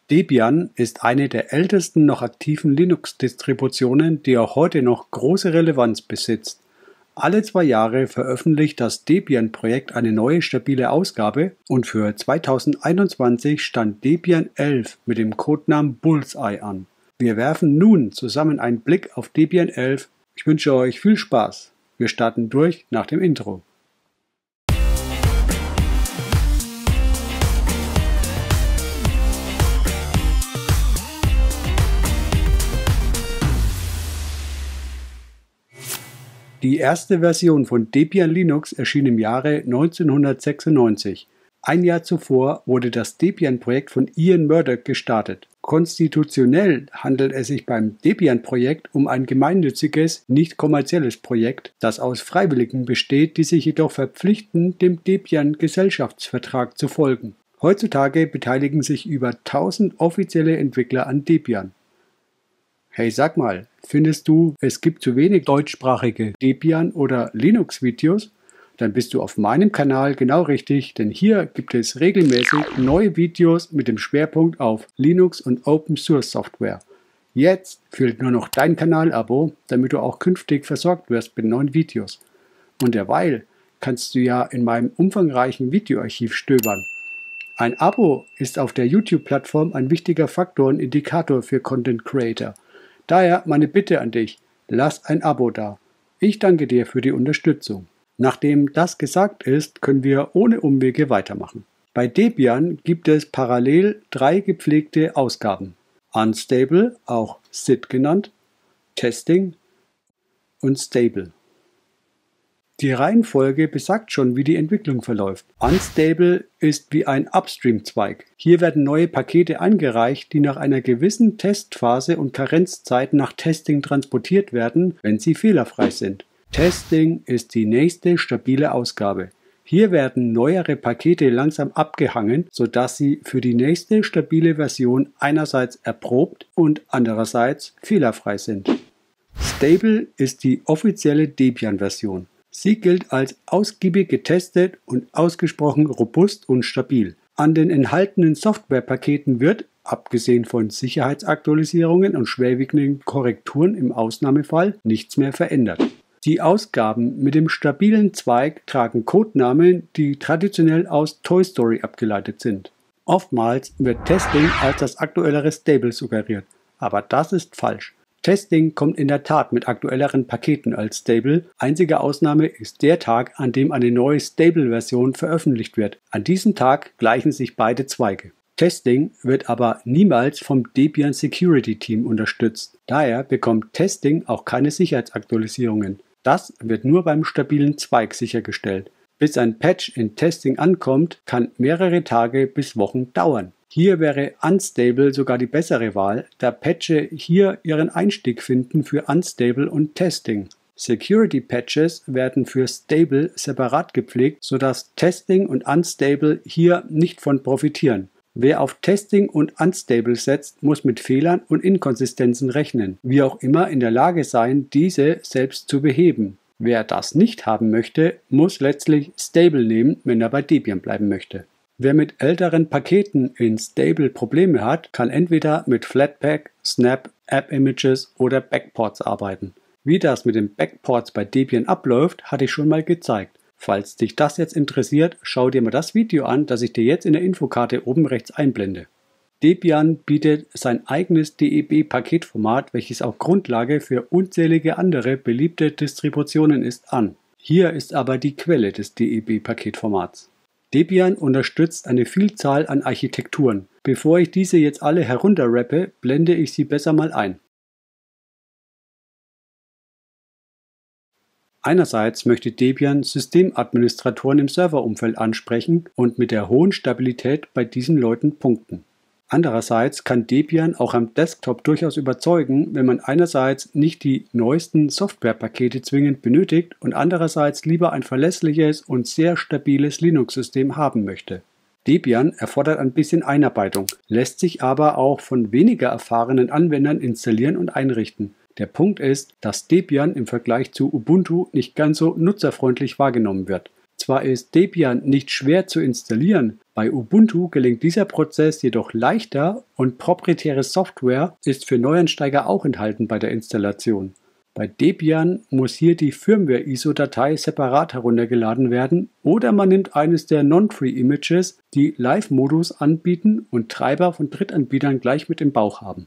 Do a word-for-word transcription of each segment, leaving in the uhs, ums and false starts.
Debian ist eine der ältesten noch aktiven Linux-Distributionen, die auch heute noch große Relevanz besitzt. Alle zwei Jahre veröffentlicht das Debian-Projekt eine neue stabile Ausgabe und für zweitausendeinundzwanzig stand Debian elf mit dem Codenamen Bullseye an. Wir werfen nun zusammen einen Blick auf Debian elf. Ich wünsche euch viel Spaß. Wir starten durch nach dem Intro. Die erste Version von Debian Linux erschien im Jahre neunzehnhundertsechsundneunzig. Ein Jahr zuvor wurde das Debian-Projekt von Ian Murdoch gestartet. Konstitutionell handelt es sich beim Debian-Projekt um ein gemeinnütziges, nicht kommerzielles Projekt, das aus Freiwilligen besteht, die sich jedoch verpflichten, dem Debian-Gesellschaftsvertrag zu folgen. Heutzutage beteiligen sich über tausend offizielle Entwickler an Debian. Hey, sag mal, findest du, es gibt zu wenig deutschsprachige Debian- oder Linux-Videos? Dann bist du auf meinem Kanal genau richtig, denn hier gibt es regelmäßig neue Videos mit dem Schwerpunkt auf Linux und Open Source Software. Jetzt fehlt nur noch dein Kanalabo, damit du auch künftig versorgt wirst mit neuen Videos. Und derweil kannst du ja in meinem umfangreichen Videoarchiv stöbern. Ein Abo ist auf der YouTube-Plattform ein wichtiger Faktor und Indikator für Content Creator. Daher meine Bitte an dich, lass ein Abo da. Ich danke dir für die Unterstützung. Nachdem das gesagt ist, können wir ohne Umwege weitermachen. Bei Debian gibt es parallel drei gepflegte Ausgaben. Unstable, auch S I D genannt, Testing und Stable. Die Reihenfolge besagt schon, wie die Entwicklung verläuft. Unstable ist wie ein Upstream-Zweig. Hier werden neue Pakete eingereicht, die nach einer gewissen Testphase und Karenzzeit nach Testing transportiert werden, wenn sie fehlerfrei sind. Testing ist die nächste stabile Ausgabe. Hier werden neuere Pakete langsam abgehangen, sodass sie für die nächste stabile Version einerseits erprobt und andererseits fehlerfrei sind. Stable ist die offizielle Debian-Version. Sie gilt als ausgiebig getestet und ausgesprochen robust und stabil. An den enthaltenen Softwarepaketen wird, abgesehen von Sicherheitsaktualisierungen und schwerwiegenden Korrekturen im Ausnahmefall, nichts mehr verändert. Die Ausgaben mit dem stabilen Zweig tragen Codenamen, die traditionell aus Toy Story abgeleitet sind. Oftmals wird Testing als das aktuellere Stable suggeriert, aber das ist falsch. Testing kommt in der Tat mit aktuelleren Paketen als Stable. Einzige Ausnahme ist der Tag, an dem eine neue Stable-Version veröffentlicht wird. An diesem Tag gleichen sich beide Zweige. Testing wird aber niemals vom Debian Security Team unterstützt. Daher bekommt Testing auch keine Sicherheitsaktualisierungen. Das wird nur beim stabilen Zweig sichergestellt. Bis ein Patch in Testing ankommt, kann mehrere Tage bis Wochen dauern. Hier wäre Unstable sogar die bessere Wahl, da Patche hier ihren Einstieg finden für Unstable und Testing. Security Patches werden für Stable separat gepflegt, sodass Testing und Unstable hier nicht von profitieren. Wer auf Testing und Unstable setzt, muss mit Fehlern und Inkonsistenzen rechnen, wie auch immer in der Lage sein, diese selbst zu beheben. Wer das nicht haben möchte, muss letztlich Stable nehmen, wenn er bei Debian bleiben möchte. Wer mit älteren Paketen in Stable Probleme hat, kann entweder mit Flatpak, Snap, App Images oder Backports arbeiten. Wie das mit den Backports bei Debian abläuft, hatte ich schon mal gezeigt. Falls dich das jetzt interessiert, schau dir mal das Video an, das ich dir jetzt in der Infokarte oben rechts einblende. Debian bietet sein eigenes D E B-Paketformat, welches auch Grundlage für unzählige andere beliebte Distributionen ist, an. Hier ist aber die Quelle des D E B-Paketformats. Debian unterstützt eine Vielzahl an Architekturen. Bevor ich diese jetzt alle herunterrappe, blende ich sie besser mal ein. Einerseits möchte Debian Systemadministratoren im Serverumfeld ansprechen und mit der hohen Stabilität bei diesen Leuten punkten. Andererseits kann Debian auch am Desktop durchaus überzeugen, wenn man einerseits nicht die neuesten Softwarepakete zwingend benötigt und andererseits lieber ein verlässliches und sehr stabiles Linux-System haben möchte. Debian erfordert ein bisschen Einarbeitung, lässt sich aber auch von weniger erfahrenen Anwendern installieren und einrichten. Der Punkt ist, dass Debian im Vergleich zu Ubuntu nicht ganz so nutzerfreundlich wahrgenommen wird. Zwar ist Debian nicht schwer zu installieren, Bei Ubuntu gelingt dieser Prozess jedoch leichter und proprietäre Software ist für Neueinsteiger auch enthalten bei der Installation. Bei Debian muss hier die Firmware-I S O-Datei separat heruntergeladen werden oder man nimmt eines der Non-Free-Images, die Live-Modus anbieten und Treiber von Drittanbietern gleich mit im Bauch haben.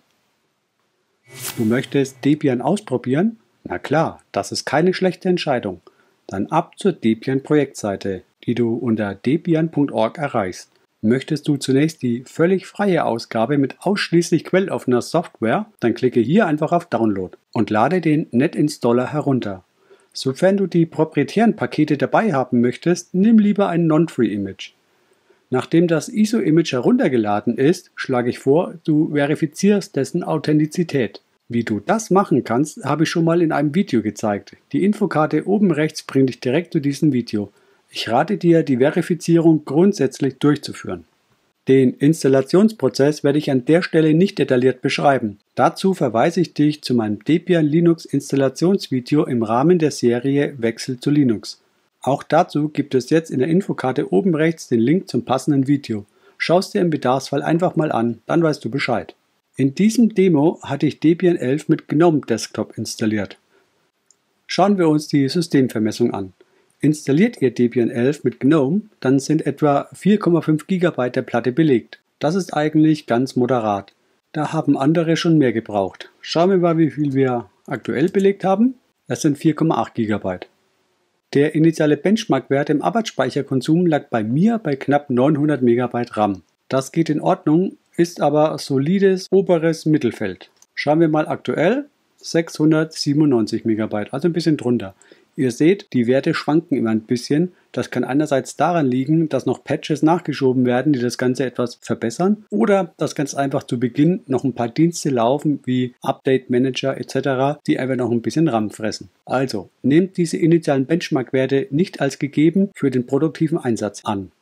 Du möchtest Debian ausprobieren? Na klar, das ist keine schlechte Entscheidung. Dann ab zur Debian-Projektseite, die du unter debian punkt org erreichst. Möchtest du zunächst die völlig freie Ausgabe mit ausschließlich quelloffener Software, dann klicke hier einfach auf Download und lade den NetInstaller herunter. Sofern du die proprietären Pakete dabei haben möchtest, nimm lieber ein Non-Free-Image. Nachdem das I S O-Image heruntergeladen ist, schlage ich vor, du verifizierst dessen Authentizität. Wie du das machen kannst, habe ich schon mal in einem Video gezeigt. Die Infokarte oben rechts bringt dich direkt zu diesem Video. Ich rate dir, die Verifizierung grundsätzlich durchzuführen. Den Installationsprozess werde ich an der Stelle nicht detailliert beschreiben. Dazu verweise ich dich zu meinem Debian Linux Installationsvideo im Rahmen der Serie Wechsel zu Linux. Auch dazu gibt es jetzt in der Infokarte oben rechts den Link zum passenden Video. Schau es dir im Bedarfsfall einfach mal an, dann weißt du Bescheid. In diesem Demo hatte ich Debian elf mit GNOME Desktop installiert. Schauen wir uns die Systemvermessung an. Installiert ihr Debian elf mit GNOME, dann sind etwa vier Komma fünf Gigabyte der Platte belegt. Das ist eigentlich ganz moderat. Da haben andere schon mehr gebraucht. Schauen wir mal, wie viel wir aktuell belegt haben. Das sind vier Komma acht Gigabyte. Der initiale Benchmark-Wert im Arbeitsspeicherkonsum lag bei mir bei knapp neunhundert Megabyte RAM. Das geht in Ordnung, ist aber solides oberes Mittelfeld. Schauen wir mal aktuell, sechshundertsiebenundneunzig Megabyte, also ein bisschen drunter. Ihr seht, die Werte schwanken immer ein bisschen. Das kann einerseits daran liegen, dass noch Patches nachgeschoben werden, die das Ganze etwas verbessern, oder dass ganz einfach zu Beginn noch ein paar Dienste laufen, wie Update Manager et cetera, die einfach noch ein bisschen RAM fressen. Also, nehmt diese initialen Benchmark-Werte nicht als gegeben für den produktiven Einsatz an.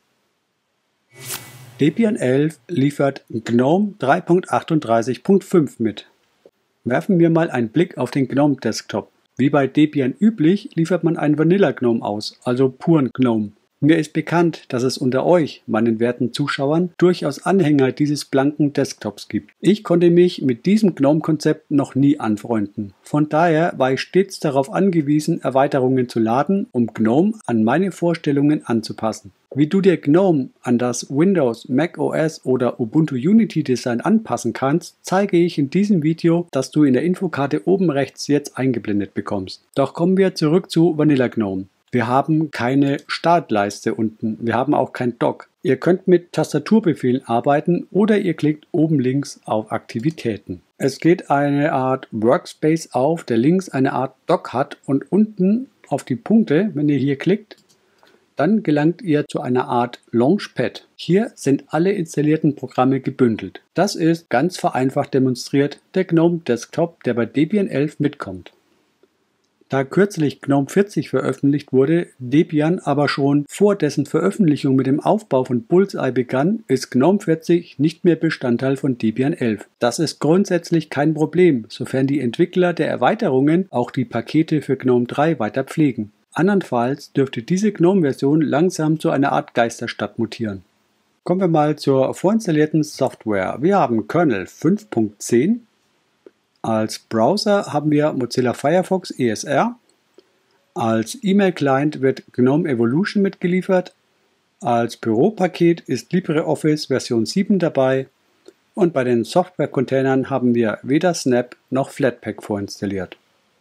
Debian elf liefert GNOME drei Punkt achtunddreißig Punkt fünf mit. Werfen wir mal einen Blick auf den GNOME Desktop. Wie bei Debian üblich liefert man einen Vanilla GNOME aus, also puren GNOME. Mir ist bekannt, dass es unter euch, meinen werten Zuschauern, durchaus Anhänger dieses blanken Desktops gibt. Ich konnte mich mit diesem GNOME-Konzept noch nie anfreunden. Von daher war ich stets darauf angewiesen, Erweiterungen zu laden, um GNOME an meine Vorstellungen anzupassen. Wie du dir GNOME an das Windows, macOS oder Ubuntu Unity Design anpassen kannst, zeige ich in diesem Video, das du in der Infokarte oben rechts jetzt eingeblendet bekommst. Doch kommen wir zurück zu Vanilla GNOME. Wir haben keine Startleiste unten, wir haben auch kein Dock. Ihr könnt mit Tastaturbefehlen arbeiten oder ihr klickt oben links auf Aktivitäten. Es geht eine Art Workspace auf, der links eine Art Dock hat und unten auf die Punkte, wenn ihr hier klickt, dann gelangt ihr zu einer Art Launchpad. Hier sind alle installierten Programme gebündelt. Das ist ganz vereinfacht demonstriert der GNOME Desktop, der bei Debian elf mitkommt. Da kürzlich GNOME vierzig veröffentlicht wurde, Debian aber schon vor dessen Veröffentlichung mit dem Aufbau von Bullseye begann, ist GNOME vierzig nicht mehr Bestandteil von Debian elf. Das ist grundsätzlich kein Problem, sofern die Entwickler der Erweiterungen auch die Pakete für GNOME drei weiter pflegen. Andernfalls dürfte diese GNOME-Version langsam zu einer Art Geisterstadt mutieren. Kommen wir mal zur vorinstallierten Software. Wir haben Kernel fünf Punkt zehn. Als Browser haben wir Mozilla Firefox E S R. Als E-Mail-Client wird GNOME Evolution mitgeliefert. Als Büropaket ist LibreOffice Version sieben dabei. Und bei den Software-Containern haben wir weder Snap noch Flatpak vorinstalliert.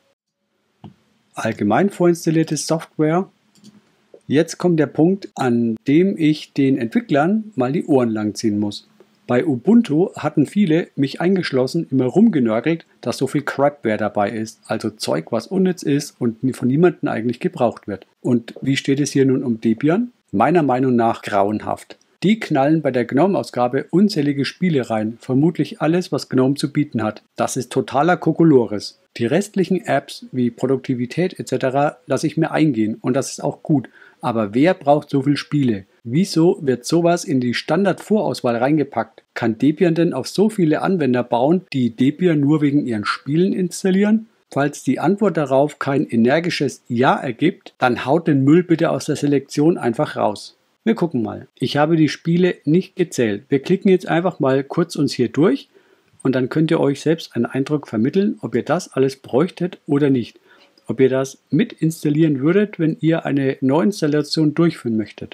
Allgemein vorinstallierte Software. Jetzt kommt der Punkt, an dem ich den Entwicklern mal die Ohren langziehen muss. Bei Ubuntu hatten viele, mich eingeschlossen, immer rumgenörgelt, dass so viel Crapware dabei ist, also Zeug, was unnütz ist und von niemandem eigentlich gebraucht wird. Und wie steht es hier nun um Debian? Meiner Meinung nach grauenhaft. Die knallen bei der GNOME-Ausgabe unzählige Spiele rein, vermutlich alles, was GNOME zu bieten hat. Das ist totaler Kokolores. Die restlichen Apps wie Produktivität et cetera lasse ich mir eingehen und das ist auch gut. Aber wer braucht so viele Spiele? Wieso wird sowas in die Standardvorauswahl reingepackt? Kann Debian denn auf so viele Anwender bauen, die Debian nur wegen ihren Spielen installieren? Falls die Antwort darauf kein energisches Ja ergibt, dann haut den Müll bitte aus der Selektion einfach raus. Wir gucken mal. Ich habe die Spiele nicht gezählt. Wir klicken jetzt einfach mal kurz uns hier durch und dann könnt ihr euch selbst einen Eindruck vermitteln, ob ihr das alles bräuchtet oder nicht. Ob ihr das mit installieren würdet, wenn ihr eine Neuinstallation durchführen möchtet.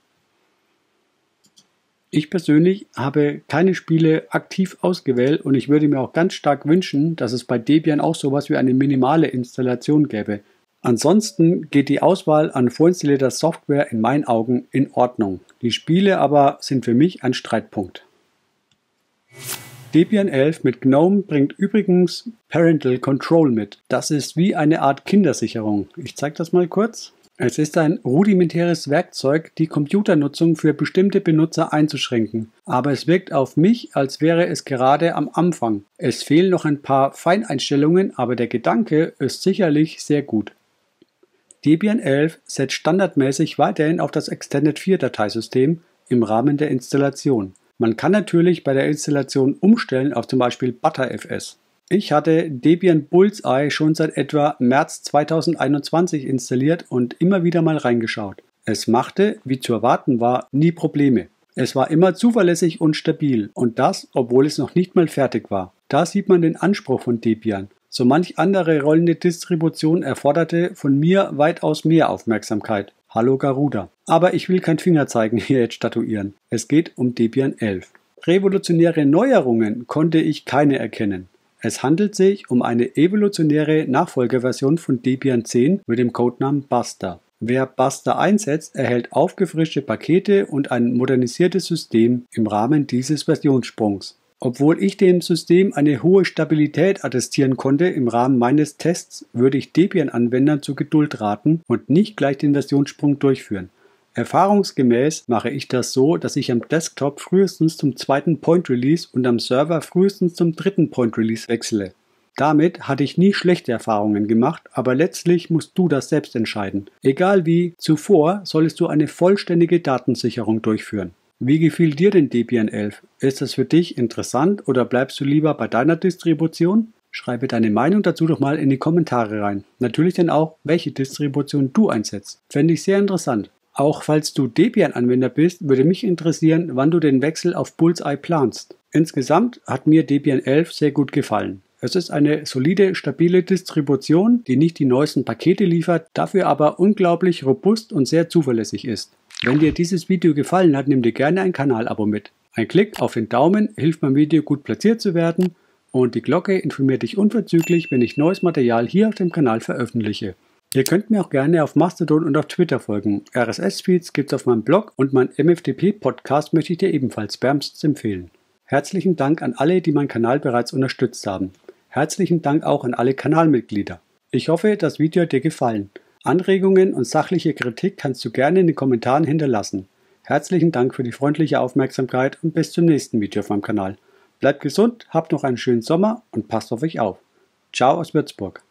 Ich persönlich habe keine Spiele aktiv ausgewählt und ich würde mir auch ganz stark wünschen, dass es bei Debian auch sowas wie eine minimale Installation gäbe. Ansonsten geht die Auswahl an vorinstallierter Software in meinen Augen in Ordnung. Die Spiele aber sind für mich ein Streitpunkt. Debian elf mit GNOME bringt übrigens Parental Control mit. Das ist wie eine Art Kindersicherung. Ich zeige das mal kurz. Es ist ein rudimentäres Werkzeug, die Computernutzung für bestimmte Benutzer einzuschränken. Aber es wirkt auf mich, als wäre es gerade am Anfang. Es fehlen noch ein paar Feineinstellungen, aber der Gedanke ist sicherlich sehr gut. Debian elf setzt standardmäßig weiterhin auf das Extended vier Dateisystem im Rahmen der Installation. Man kann natürlich bei der Installation umstellen auf zum Beispiel ButterFS. Ich hatte Debian Bullseye schon seit etwa März zweitausendeinundzwanzig installiert und immer wieder mal reingeschaut. Es machte, wie zu erwarten war, nie Probleme. Es war immer zuverlässig und stabil und das, obwohl es noch nicht mal fertig war. Da sieht man den Anspruch von Debian. So manch andere rollende Distribution erforderte von mir weitaus mehr Aufmerksamkeit. Hallo Garuda. Aber ich will kein Fingerzeigen hier jetzt statuieren. Es geht um Debian elf. Revolutionäre Neuerungen konnte ich keine erkennen. Es handelt sich um eine evolutionäre Nachfolgerversion von Debian zehn mit dem Codenamen Buster. Wer Buster einsetzt, erhält aufgefrischte Pakete und ein modernisiertes System im Rahmen dieses Versionssprungs. Obwohl ich dem System eine hohe Stabilität attestieren konnte im Rahmen meines Tests, würde ich Debian-Anwendern zur Geduld raten und nicht gleich den Versionssprung durchführen. Erfahrungsgemäß mache ich das so, dass ich am Desktop frühestens zum zweiten Point Release und am Server frühestens zum dritten Point Release wechsle. Damit hatte ich nie schlechte Erfahrungen gemacht, aber letztlich musst du das selbst entscheiden. Egal wie, zuvor solltest du eine vollständige Datensicherung durchführen. Wie gefiel dir denn Debian elf? Ist das für dich interessant oder bleibst du lieber bei deiner Distribution? Schreibe deine Meinung dazu doch mal in die Kommentare rein. Natürlich dann auch, welche Distribution du einsetzt. Fände ich sehr interessant. Auch falls du Debian-Anwender bist, würde mich interessieren, wann du den Wechsel auf Bullseye planst. Insgesamt hat mir Debian elf sehr gut gefallen. Es ist eine solide, stabile Distribution, die nicht die neuesten Pakete liefert, dafür aber unglaublich robust und sehr zuverlässig ist. Wenn dir dieses Video gefallen hat, nimm dir gerne ein Kanalabo mit. Ein Klick auf den Daumen hilft beim Video gut platziert zu werden und die Glocke informiert dich unverzüglich, wenn ich neues Material hier auf dem Kanal veröffentliche. Ihr könnt mir auch gerne auf Mastodon und auf Twitter folgen. R S S-Feeds gibt es auf meinem Blog und mein M F T P-Podcast möchte ich dir ebenfalls wärmstens empfehlen. Herzlichen Dank an alle, die meinen Kanal bereits unterstützt haben. Herzlichen Dank auch an alle Kanalmitglieder. Ich hoffe, das Video hat dir gefallen. Anregungen und sachliche Kritik kannst du gerne in den Kommentaren hinterlassen. Herzlichen Dank für die freundliche Aufmerksamkeit und bis zum nächsten Video auf meinem Kanal. Bleibt gesund, habt noch einen schönen Sommer und passt auf euch auf. Ciao aus Würzburg.